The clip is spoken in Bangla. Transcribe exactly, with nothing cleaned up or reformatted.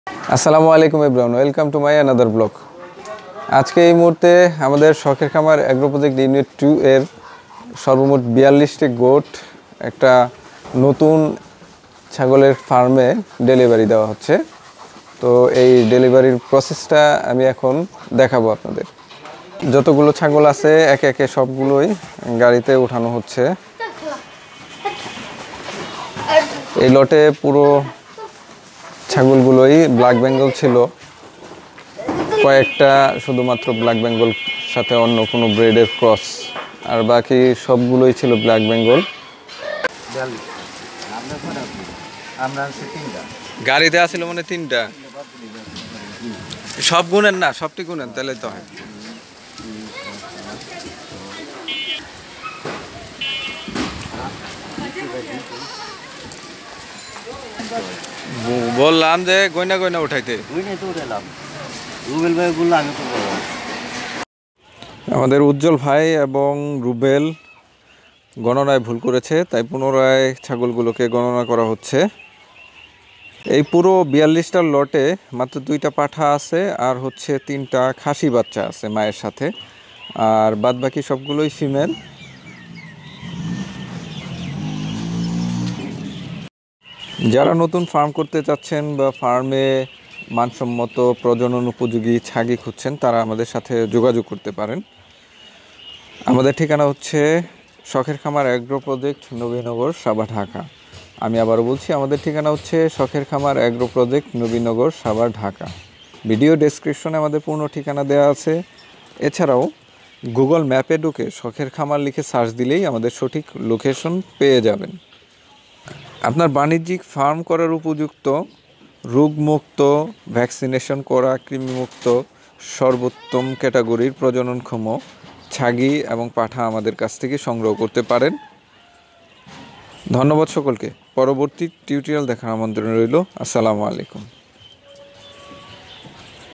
আসসালামু আলাইকুম everyone, welcome to my another blog. আজকে এই মুহূর্তে আমাদের শখের Khamar agro project unit two এর সর্বমোট বিয়াল্লিশটি গোট একটা নতুন ছাগলের ফার্মে ডেলিভারি দেওয়া হচ্ছে। তো এই ডেলিভারির প্রসেসটা আমি এখন দেখাবো আপনাদের। যতগুলো ছাগল আছে একে একে সবগুলোই গাড়িতে ওঠানো হচ্ছে। এই লটে পুরো ছাগলগুলোই ব্ল্যাক বেঙ্গল ছিল, কয়েকটা শুধুমাত্র ব্ল্যাক বেঙ্গল সাথে অন্য কোনো ব্রিডের ক্রস, আর বাকি সবগুলোই ছিল ব্ল্যাক বেঙ্গল। গাড়িতে আসলে মানে তিনটা, সব গুনেন না, সবটি গুনেন তাহলে তো হয়। বললাম যে গয়না গয়না উঠাইতে, আমাদের উজ্জ্বল ভাই এবং রুবেল গণনায় ভুল করেছে, তাই পুনরায় ছাগলগুলোকে গণনা করা হচ্ছে। এই পুরো বিয়াল্লিশটার লটে মাত্র দুইটা পাঠা আছে আর হচ্ছে তিনটা খাসি বাচ্চা আছে মায়ের সাথে, আর বাদ বাকি সবগুলোই ফিমেল। যারা নতুন ফার্ম করতে চাচ্ছেন বা ফার্মে মানসম্মত প্রজনন উপযোগী ছাগি খুঁজছেন, তারা আমাদের সাথে যোগাযোগ করতে পারেন। আমাদের ঠিকানা হচ্ছে শখের খামার অ্যাগ্রো প্রজেক্ট, নবীনগর, সাভার, ঢাকা। আমি আবারও বলছি, আমাদের ঠিকানা হচ্ছে Shokher Khamar agro project, Nabinagar, Savar, Dhaka. Video ডেসক্রিপশনে আমাদের পূর্ণ ঠিকানা দেওয়া আছে। এছাড়াও গুগল ম্যাপে ঢুকে শখের খামার লিখে সার্চ দিলেই আমাদের সঠিক লোকেশন পেয়ে যাবেন। আপনার বাণিজ্যিক ফার্ম করার উপযুক্ত, রোগমুক্ত, ভ্যাকসিনেশন করা, কৃমিমুক্ত, সর্বোত্তম ক্যাটাগরির প্রজননক্ষম ছাগি এবং পাঠা আমাদের কাছ থেকে সংগ্রহ করতে পারেন। ধন্যবাদ সকলকে। পরবর্তী টিউটোরিয়াল দেখার আমন্ত্রণ রইল। আসসালামু আলাইকুম।